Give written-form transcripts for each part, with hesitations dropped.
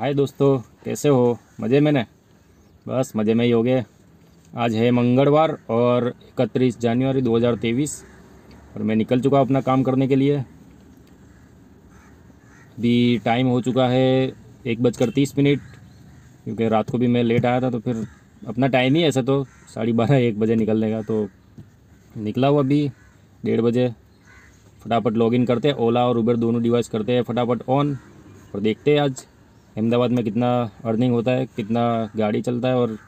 हाय दोस्तों, कैसे हो? मज़े में ने? बस मज़े में ही हो गए। आज है मंगलवार और 31 जनवरी 2023 और मैं निकल चुका अपना काम करने के लिए। अभी टाइम हो चुका है 1:30, क्योंकि रात को भी मैं लेट आया था, तो फिर अपना टाइम ही ऐसा तो 12:30 1 बजे निकलने का, तो निकला हुआ अभी 1:30 बजे। फटाफट लॉगिन करते हैं, ओला और उबर दोनों डिवाइस करते हैं फटाफट ऑन और देखते हैं आज अहमदाबाद में कितना अर्निंग होता है, कितना गाड़ी चलता है और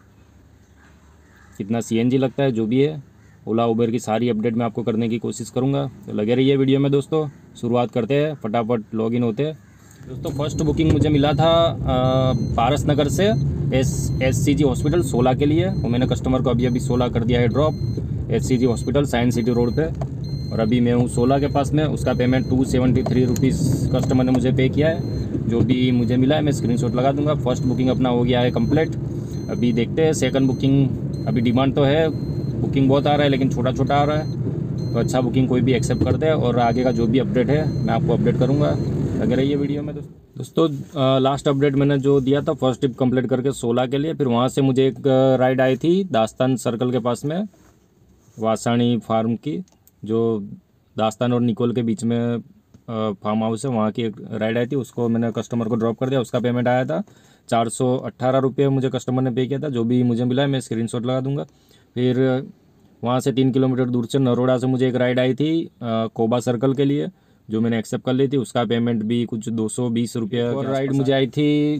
कितना सीएनजी लगता है। जो भी है ओला उबर की सारी अपडेट मैं आपको करने की कोशिश करूँगा, तो लगे रहिए वीडियो में दोस्तों। शुरुआत करते हैं, फटाफट लॉगिन होते हैं दोस्तों। फर्स्ट बुकिंग मुझे मिला था पारस नगर से SCG हॉस्पिटल 16 के लिए, और मैंने कस्टमर को अभी 16 कर दिया है drop. SCG hospital science city road पे, और अभी मैं हूँ 16 के पास में। उसका पेमेंट 273 रुपीज़ कस्टमर ने मुझे पे किया है। जो भी मुझे मिला है मैं स्क्रीनशॉट लगा दूंगा। फर्स्ट बुकिंग अपना हो गया है कंप्लीट। अभी देखते हैं सेकंड बुकिंग। अभी डिमांड तो है, बुकिंग बहुत आ रहा है लेकिन छोटा छोटा आ रहा है, तो अच्छा बुकिंग कोई भी एक्सेप्ट करते हैं, और आगे का जो भी अपडेट है मैं आपको अपडेट करूँगा। लगे रहिए वीडियो में दोस्तों। लास्ट अपडेट मैंने जो दिया था फर्स्ट ट्रिप कंप्लीट करके 16 के लिए, फिर वहाँ से मुझे एक राइड आई थी दास्तान सर्कल के पास में, वासाणी फार्म की, जो दास्तान और निकोल के बीच में फार्म हाउस है, वहाँ की एक राइड आई थी। उसको मैंने कस्टमर को ड्रॉप कर दिया। उसका पेमेंट आया था 418 रुपये मुझे कस्टमर ने पे किया था। जो भी मुझे मिला है मैं स्क्रीनशॉट लगा दूंगा। फिर वहाँ से 3 किलोमीटर दूर से नरोड़ा से मुझे एक राइड आई थी कोबा सर्कल के लिए, जो मैंने एक्सेप्ट कर ली थी। उसका पेमेंट भी कुछ 220 रुपये। और राइड मुझे आई थी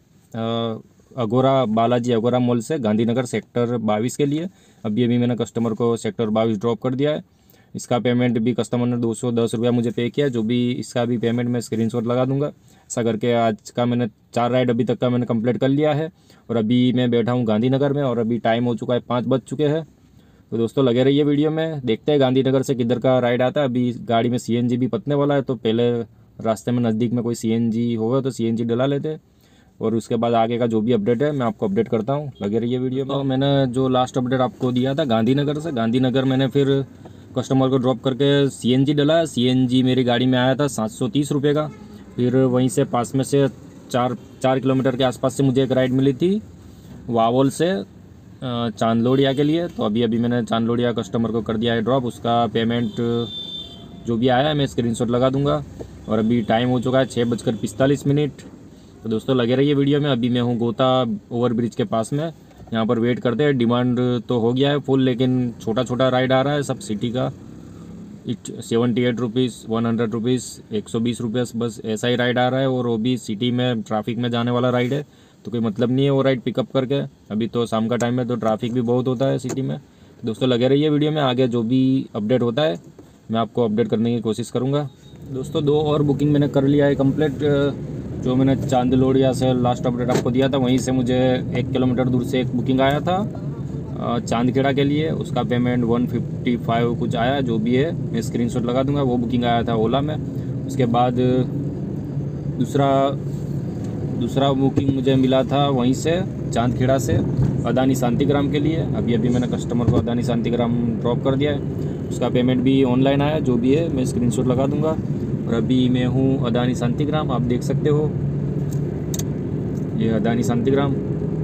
अगोरा बालाजी अगोरा मॉल से गांधीनगर सेक्टर 22 के लिए। अभी मैंने कस्टमर को सेक्टर 22 ड्रॉप कर दिया है। इसका पेमेंट भी कस्टमर ने 210 रुपया मुझे पे किया। जो भी इसका भी पेमेंट मैं स्क्रीनशॉट लगा दूंगा। ऐसा करके आज का मैंने 4 राइड अभी तक का मैंने कंप्लीट कर लिया है, और अभी मैं बैठा हूँ गांधीनगर में, और अभी टाइम हो चुका है 5 बज चुके हैं। तो दोस्तों लगे रहिए वीडियो में, देखते हैं गांधीनगर से किधर का राइड आता है। अभी गाड़ी में CNG भी पतने वाला है, तो पहले रास्ते में नज़दीक में कोई CNG होगा तो CNG डला लेते, और उसके बाद आगे का जो भी अपडेट है मैं आपको अपडेट करता हूँ। लगे रहिए वीडियो में। तो मैंने जो लास्ट अपडेट आपको दिया था गांधीनगर से, गांधीनगर मैंने फिर कस्टमर को ड्रॉप करके CNG डला। CNG मेरी गाड़ी में आया था 730 रुपये का। फिर वहीं से पास में से 4 किलोमीटर के आसपास से मुझे एक राइड मिली थी वावोल से चांदलोड़िया के लिए। तो अभी मैंने चांदलोड़िया कस्टमर को कर दिया है ड्रॉप। उसका पेमेंट जो भी आया है मैं स्क्रीनशॉट लगा दूंगा। और अभी टाइम हो चुका है 6:45। तो दोस्तों लगे रहिए वीडियो में। अभी मैं हूँ गोता ओवर ब्रिज के पास में, यहाँ पर वेट करते हैं। डिमांड तो हो गया है फुल, लेकिन छोटा छोटा राइड आ रहा है सब सिटी का। 78 रुपीज़, 100 रुपीज़, 120 रुपये, बस ऐसा ही राइड आ रहा है। और वो भी सिटी में ट्रैफिक में जाने वाला राइड है, तो कोई मतलब नहीं है वो राइड पिकअप करके। अभी तो शाम का टाइम है तो ट्रैफिक भी बहुत होता है सिटी में। दोस्तों लगे रहिए वीडियो में, आगे जो भी अपडेट होता है मैं आपको अपडेट करने की कोशिश करूँगा। दोस्तों 2 और बुकिंग मैंने कर लिया है कंप्लीट। जो मैंने चांदलोड़िया से लास्ट अपडेट आपको दिया था, वहीं से मुझे 1 किलोमीटर दूर से एक बुकिंग आया था चांदखेड़ा के लिए। उसका पेमेंट 155 कुछ आया। जो भी है मैं स्क्रीनशॉट लगा दूंगा। वो बुकिंग आया था ओला में। उसके बाद दूसरा बुकिंग मुझे मिला था वहीं से चांदखेड़ा से अदानी शांतिग्राम के लिए। अभी मैंने कस्टमर को अदानी शांतिग्राम ड्रॉप कर दिया है। उसका पेमेंट भी ऑनलाइन आया। जो भी है मैं स्क्रीनशॉट लगा दूंगा। और अभी मैं हूँ अदानी शांतिग्राम, आप देख सकते हो ये अदानी शांतिग्राम।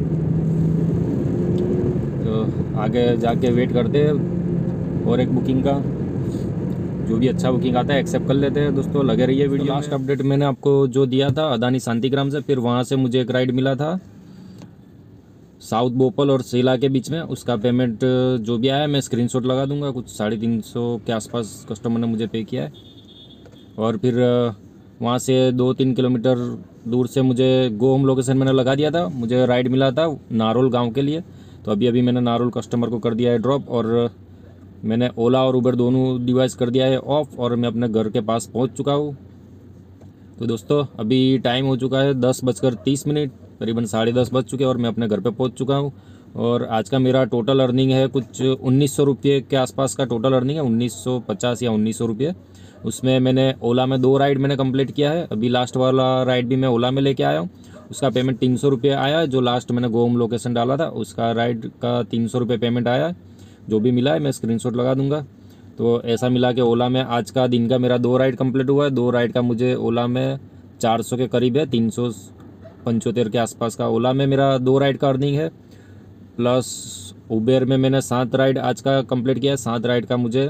तो आगे जाके वेट करते हैं और एक बुकिंग का। जो भी अच्छा बुकिंग आता है एक्सेप्ट कर लेते हैं। दोस्तों लगे रहिए वीडियो। लास्ट अपडेट मैंने आपको जो दिया था अदानी शांतिग्राम से, फिर वहाँ से मुझे एक राइड मिला था साउथ भोपाल और शिला के बीच में। उसका पेमेंट जो भी आया मैं स्क्रीनशॉट लगा दूंगा। कुछ 350 के आसपास कस्टमर ने मुझे पे किया है। और फिर वहाँ से 2-3 किलोमीटर दूर से मुझे गो होम लोकेशन मैंने लगा दिया था। मुझे राइड मिला था नारोल गांव के लिए। तो अभी मैंने नारोल कस्टमर को कर दिया है ड्रॉप, और मैंने ओला और उबर दोनों डिवाइस कर दिया है ऑफ, और मैं अपने घर के पास पहुँच चुका हूँ। तो दोस्तों अभी टाइम हो चुका है 10:30, करीबन 10:30 बज चुके हैं, और मैं अपने घर पे पहुँच चुका हूँ। और आज का मेरा टोटल अर्निंग है कुछ 1900 रुपये के आसपास का टोटल अर्निंग है, 1950 या 1900 रुपये। उसमें मैंने ओला में 2 राइड मैंने कंप्लीट किया है। अभी लास्ट वाला राइड भी मैं ओला में लेके आया हूँ। उसका पेमेंट 300 रुपये आया है। जो लास्ट मैंने गो होम लोकेशन डाला था उसका राइड का 300 रुपये पेमेंट आया है। जो भी मिला है मैं स्क्रीनशॉट लगा दूंगा। तो ऐसा मिला कि ओला में आज का दिन का मेरा 2 राइड कंप्लीट हुआ है। 2 राइड का मुझे ओला में 400 के करीब है, 75 के आसपास का। ओला में मेरा 2 राइड का अर्निंग है, प्लस उबेर में मैंने 7 राइड आज का कंप्लीट किया है। 7 राइड का मुझे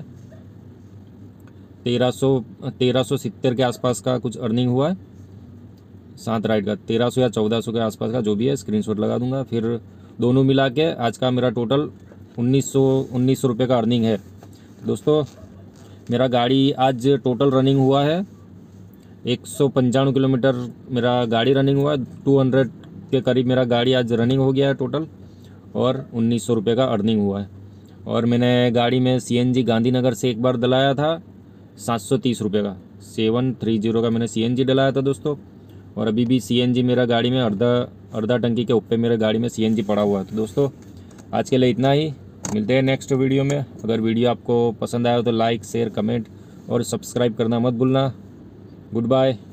1370 के आसपास का कुछ अर्निंग हुआ है। 7 राइड का 1300 या 1400 के आसपास का जो भी है, स्क्रीनशॉट लगा दूंगा। फिर दोनों मिला के आज का मेरा टोटल 1900 रुपये का अर्निंग है। दोस्तों मेरा गाड़ी आज टोटल रनिंग हुआ है 195 किलोमीटर मेरा गाड़ी रनिंग हुआ है। 200 के करीब मेरा गाड़ी आज रनिंग हो गया है टोटल, और 1900 रुपये का अर्निंग हुआ है। और मैंने गाड़ी में CNG गांधीनगर से एक बार डलाया था 730 रुपये का, 730 का मैंने CNG डलाया था दोस्तों। और अभी भी CNG मेरा गाड़ी में अर्धा टंकी के ऊपर मेरे गाड़ी में CNG पड़ा हुआ है। तो दोस्तों आज के लिए इतना ही, मिलते हैं नेक्स्ट वीडियो में। अगर वीडियो आपको पसंद आया हो तो लाइक, शेयर, कमेंट और सब्सक्राइब करना मत भूलना। Good bye.